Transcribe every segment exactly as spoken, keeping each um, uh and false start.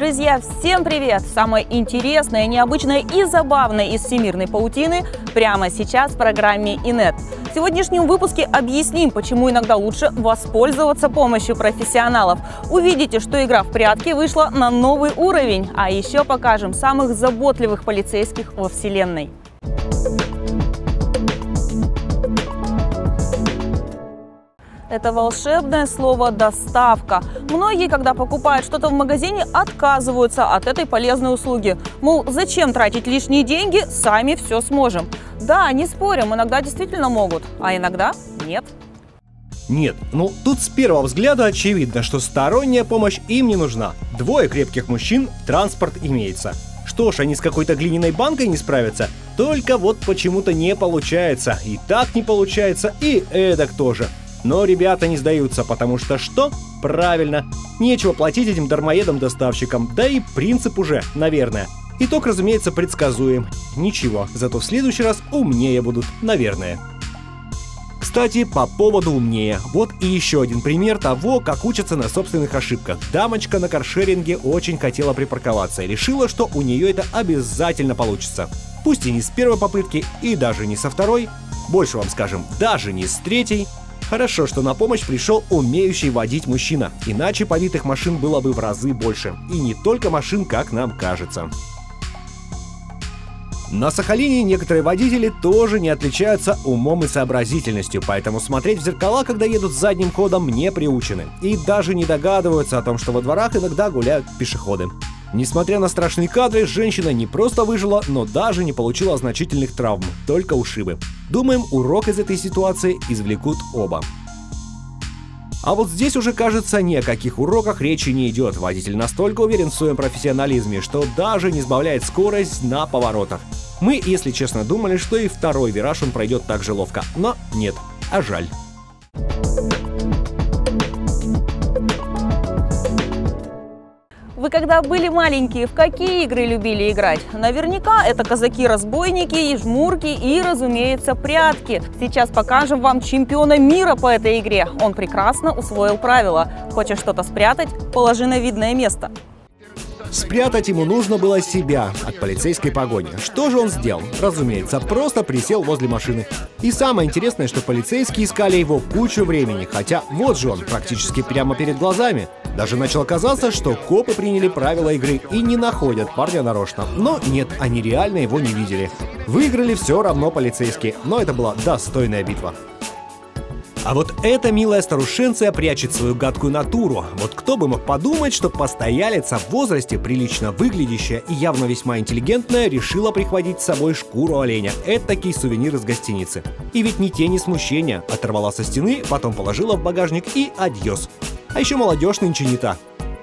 Друзья, всем привет! Самое интересное, необычное и забавное из всемирной паутины прямо сейчас в программе ИНЕТ. В сегодняшнем выпуске объясним, почему иногда лучше воспользоваться помощью профессионалов. Увидите, что игра в прятки вышла на новый уровень, а еще покажем самых заботливых полицейских во вселенной. Это волшебное слово «доставка». Многие, когда покупают что-то в магазине, отказываются от этой полезной услуги. Мол, зачем тратить лишние деньги, сами все сможем. Да, не спорим, иногда действительно могут, а иногда нет. Нет, ну тут с первого взгляда очевидно, что сторонняя помощь им не нужна. Двое крепких мужчин, транспорт имеется. Что ж, они с какой-то глиняной банкой не справятся? Только вот почему-то не получается. И так не получается, и эдак тоже. Но ребята не сдаются, потому что что? Правильно, нечего платить этим дармоедам-доставщикам, да и принцип уже, наверное. Итог, разумеется, предсказуем. Ничего, зато в следующий раз умнее будут, наверное. Кстати, по поводу умнее. Вот и еще один пример того, как учатся на собственных ошибках. Дамочка на каршеринге очень хотела припарковаться и решила, что у нее это обязательно получится. Пусть и не с первой попытки, и даже не со второй. Больше вам скажем, даже не с третьей. Хорошо, что на помощь пришел умеющий водить мужчина, иначе побитых машин было бы в разы больше. И не только машин, как нам кажется. На Сахалине некоторые водители тоже не отличаются умом и сообразительностью, поэтому смотреть в зеркала, когда едут задним ходом, не приучены. И даже не догадываются о том, что во дворах иногда гуляют пешеходы. Несмотря на страшные кадры, женщина не просто выжила, но даже не получила значительных травм, только ушибы. Думаем, урок из этой ситуации извлекут оба. А вот здесь уже, кажется, ни о каких уроках речи не идет. Водитель настолько уверен в своем профессионализме, что даже не сбавляет скорость на поворотах. Мы, если честно, думали, что и второй вираж он пройдет так же ловко. Но нет, а жаль. Вы когда были маленькие, в какие игры любили играть? Наверняка это казаки-разбойники, и жмурки и, разумеется, прятки. Сейчас покажем вам чемпиона мира по этой игре. Он прекрасно усвоил правила. Хочешь что-то спрятать? Положи на видное место. Спрятать ему нужно было себя от полицейской погони. Что же он сделал? Разумеется, просто присел возле машины. И самое интересное, что полицейские искали его кучу времени, хотя вот же он, практически прямо перед глазами. Даже начало казаться, что копы приняли правила игры и не находят парня нарочно. Но нет, они реально его не видели. Выиграли все равно полицейские, но это была достойная битва. А вот эта милая старушенция прячет свою гадкую натуру. Вот кто бы мог подумать, что постоялица в возрасте, прилично выглядящая и явно весьма интеллигентная, решила прихватить с собой шкуру оленя. Этакий сувенир из гостиницы. И ведь ни тени смущения. Оторвала со стены, потом положила в багажник и адьос. А еще молодежь нынче не та.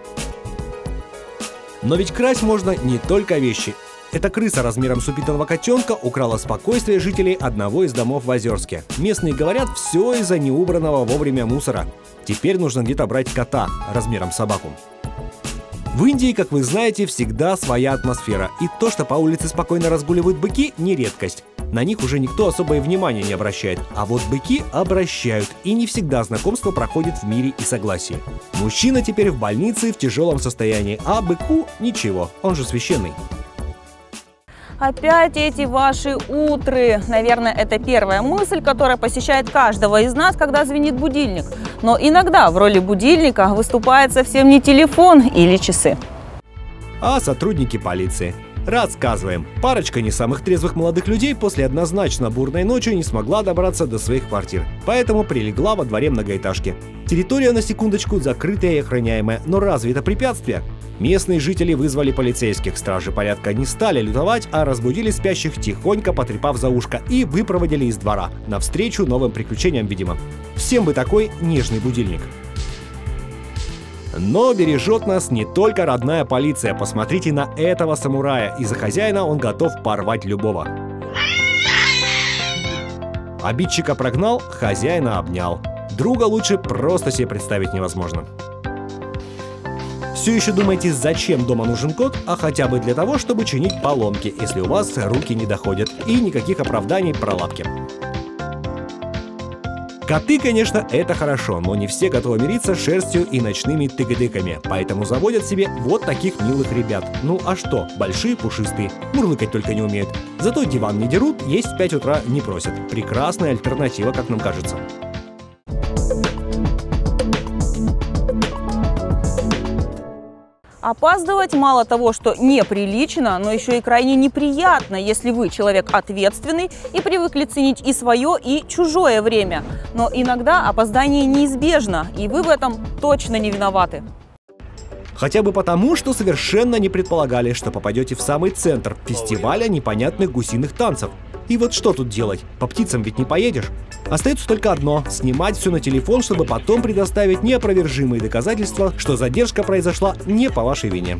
Но ведь красть можно не только вещи. Эта крыса размером с упитанного котенка украла спокойствие жителей одного из домов в Озерске. Местные говорят, все из-за неубранного вовремя мусора. Теперь нужно где-то брать кота размером с собаку. В Индии, как вы знаете, всегда своя атмосфера. И то, что по улице спокойно разгуливают быки, не редкость. На них уже никто особое внимание не обращает. А вот быки обращают. И не всегда знакомство проходит в мире и согласии. Мужчина теперь в больнице в тяжелом состоянии, а быку ничего, он же священный. Опять эти ваши утры. Наверное, это первая мысль, которая посещает каждого из нас, когда звенит будильник. Но иногда в роли будильника выступает совсем не телефон или часы, а сотрудники полиции. Рассказываем. Парочка не самых трезвых молодых людей после однозначно бурной ночи не смогла добраться до своих квартир, поэтому прилегла во дворе многоэтажки. Территория, на секундочку, закрытая и охраняемая, но разве это препятствие? Местные жители вызвали полицейских, стражи порядка не стали лютовать, а разбудили спящих, тихонько потрепав за ушко, и выпроводили из двора, навстречу новым приключениям, видимо. Всем бы такой нежный будильник. Но бережет нас не только родная полиция. Посмотрите на этого самурая. Из-за хозяина он готов порвать любого. Обидчика прогнал, хозяина обнял. Друга лучше просто себе представить невозможно. Все еще думаете, зачем дома нужен кот? А хотя бы для того, чтобы чинить поломки, если у вас руки не доходят. И никаких оправданий про лапки. Коты, конечно, это хорошо, но не все готовы мириться с шерстью и ночными тыгдыками, поэтому заводят себе вот таких милых ребят. Ну а что, большие, пушистые, мурлыкать только не умеют. Зато диван не дерут, есть в пять утра не просят. Прекрасная альтернатива, как нам кажется. Опаздывать мало того, что неприлично, но еще и крайне неприятно, если вы человек ответственный и привыкли ценить и свое, и чужое время. Но иногда опоздание неизбежно, и вы в этом точно не виноваты. Хотя бы потому, что совершенно не предполагали, что попадете в самый центр фестиваля непонятных гусиных танцев. И вот что тут делать? По птицам ведь не поедешь. Остается только одно – снимать все на телефон, чтобы потом предоставить неопровержимые доказательства, что задержка произошла не по вашей вине.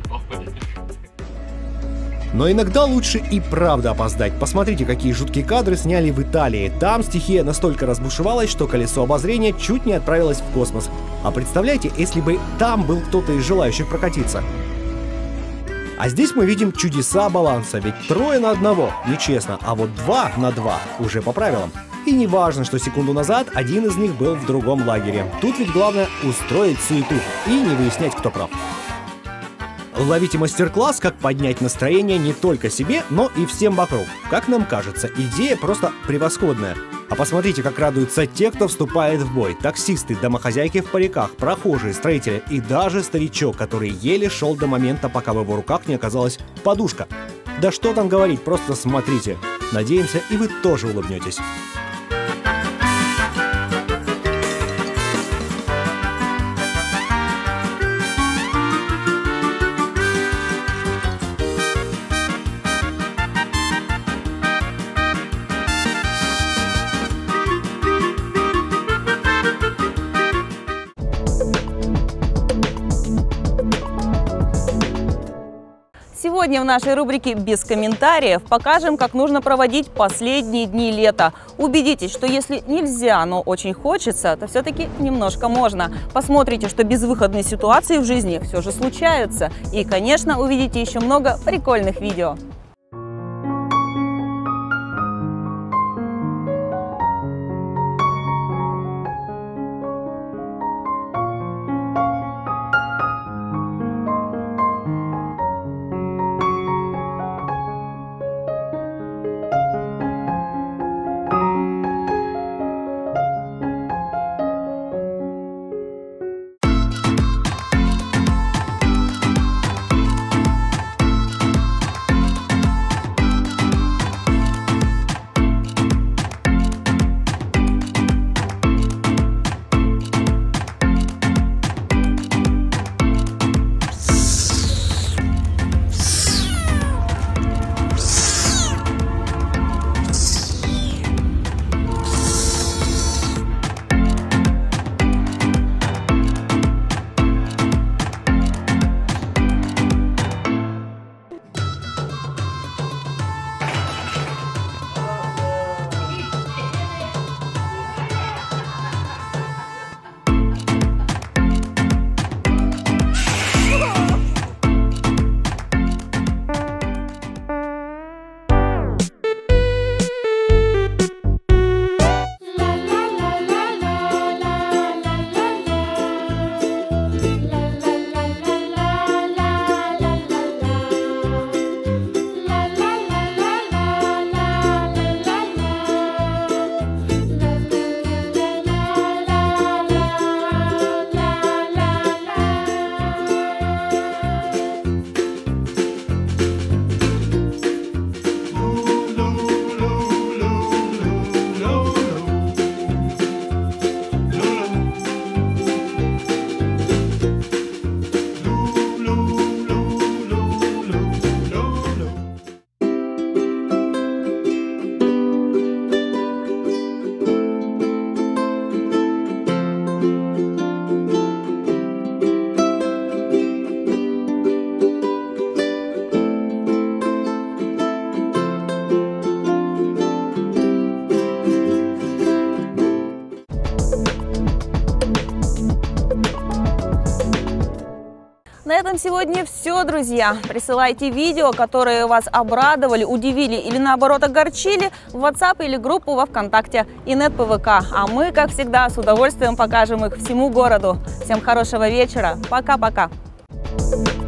Но иногда лучше и правда опоздать. Посмотрите, какие жуткие кадры сняли в Италии. Там стихия настолько разбушевалась, что колесо обозрения чуть не отправилось в космос. А представляете, если бы там был кто-то из желающих прокатиться? А здесь мы видим чудеса баланса, ведь трое на одного нечестно, а вот два на два уже по правилам. И не важно, что секунду назад один из них был в другом лагере. Тут ведь главное устроить суету и не выяснять, кто прав. Ловите мастер-класс, как поднять настроение не только себе, но и всем вокруг. Как нам кажется, идея просто превосходная. А посмотрите, как радуются те, кто вступает в бой. Таксисты, домохозяйки в париках, прохожие, строители и даже старичок, который еле шел до момента, пока в его руках не оказалась подушка. Да что там говорить, просто смотрите. Надеемся, и вы тоже улыбнетесь. Сегодня в нашей рубрике «Без комментариев» покажем, как нужно проводить последние дни лета. Убедитесь, что если нельзя, но очень хочется, то все-таки немножко можно. Посмотрите, что безвыходные ситуации в жизни все же случаются. И, конечно, увидите еще много прикольных видео. этом сегодня все, друзья. Присылайте видео, которые вас обрадовали, удивили или наоборот огорчили, в WhatsApp или группу во ВКонтакте Инет ПВК. А мы, как всегда, с удовольствием покажем их всему городу. Всем хорошего вечера. Пока-пока.